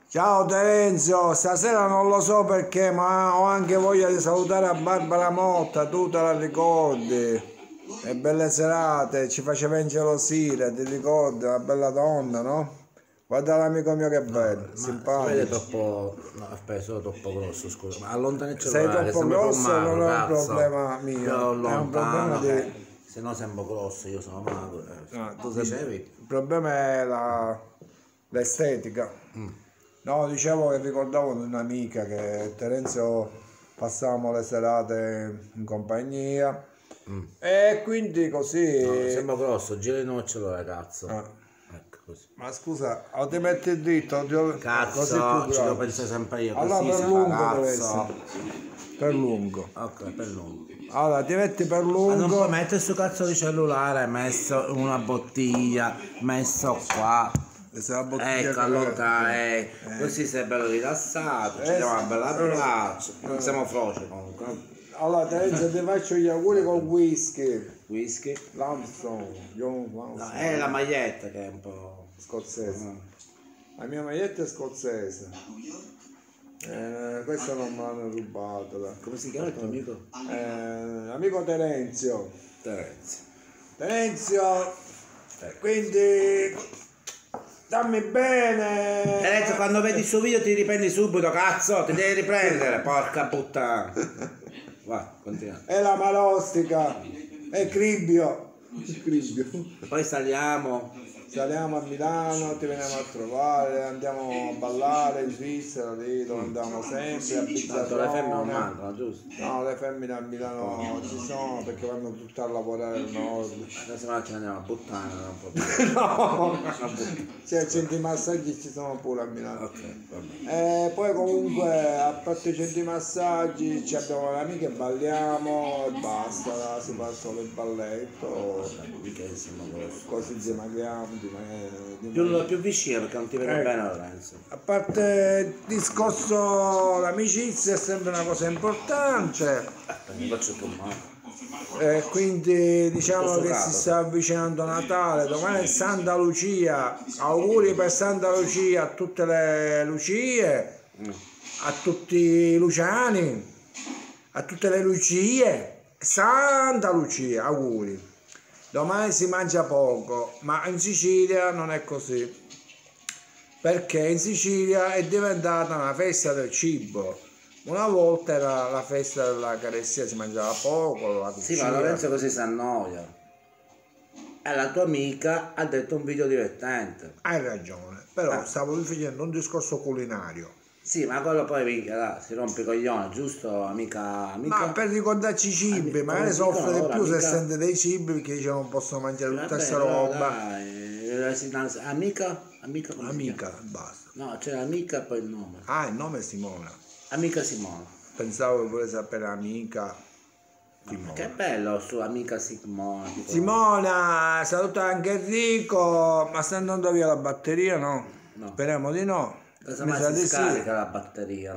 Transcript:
Ciao Terenzio, stasera non lo so perché, ma ho anche voglia di salutare a Barbara Motta, tu te la ricordi? E belle serate, ci faceva ingelosire, ti ricordi? Una bella donna, no? Guarda l'amico mio che bello, Ma si vede simpatico. troppo. No, aspetta, sono troppo grosso, scusa. Ma allontana il Sei cellulare, troppo sembra un grosso, non mago, è un cazzo. problema Io mio, è un problema lontano, di... se no sembro grosso, io sono mago. No, Dicevi? il problema è l'estetica. No, dicevo che ricordavo di un'amica che Terenzio passavamo le serate in compagnia e quindi così... No, sembra grosso, gira di nuovo il cellulare, cazzo. Ah, Ecco così. ma scusa, o ti metti dritto, o così più Cazzo, ci devo grave. pensare sempre io, Allora così per si fa, lungo deve cazzo. essere, per lungo. Ok, per lungo. Allora ti metti per Ma non lungo. puoi mettere sto cazzo di cellulare, messo una bottiglia, messo qua. Se la bottiglia Ecco, allora, così sei bello rilassato, ci diamo una bella abbraccio, non siamo froci comunque. Allora Terenzio ti faccio gli auguri con whisky. Whisky? Lamson, John No, Lamson, è la maglietta che è un po'. scozzese. La mia maglietta è scozzese. Questa non me l'hanno rubata. Come si chiama il tuo amico? Amico Terenzio. Terenzio. Terenzio, quindi dammi bene. Terenzio, quando vedi il suo video ti riprendi subito, cazzo, ti devi riprendere, porca puttana. Va, continua. E la malostica. E Cribbio. Cribbio. Poi saliamo. Saliamo a Milano, ti veniamo a trovare, andiamo a ballare in Svizzera, lì dove andiamo sempre, a Tanto le femmine non Pizzarrone. mancano, giusto? No, le femmine a Milano ci sono perché vanno tutte a lavorare al nord. Adesso ce ne andiamo a buttare, non può più. No, cioè centri massaggi ci sono pure a Milano. Ok, va bene. E poi comunque a parte i centri massaggi ci abbiamo le amiche, balliamo e basta, si fa solo il balletto, Mica siamo grossi. così dimagriamo. Più vicino perché non ti vedo bene Lorenzo. A parte il discorso l'amicizia è sempre una cosa importante, Mi faccio più male. quindi diciamo che si Soffocato. sta avvicinando Natale, domani è Santa Lucia, auguri per Santa Lucia a tutte le Lucie, a tutti i Luciani, a tutte le Lucie, Santa Lucia, auguri. Domani si mangia poco, ma in Sicilia non è così, perché in Sicilia è diventata una festa del cibo. Una volta era la festa della carestia, si mangiava poco, la Sì, cucina. ma Lorenzo così si annoia. E la tua amica ha detto un video divertente. Hai ragione, però stavo facendo un discorso culinario. Sì, ma quello poi minchia, dai, si rompe i coglioni, giusto, amica? Ma per ricordarci i cibi, magari come soffre dicono di ora, più se amica? sente dei cibi perché dice non posso mangiare tutta Vabbè, questa però roba. dai, amica? Amica come si chiama? Amica, basta. No, c'è amica e poi il nome. Ah, il nome è Simona. Amica Simona. Pensavo che volesse sapere amica Simona. Che bello su amica Simona. Tipo... Simona, saluta anche Enrico, ma sta andando via la batteria, no? No. Speriamo di no. Cosa Mi mai sa si di sì. scarica la batteria?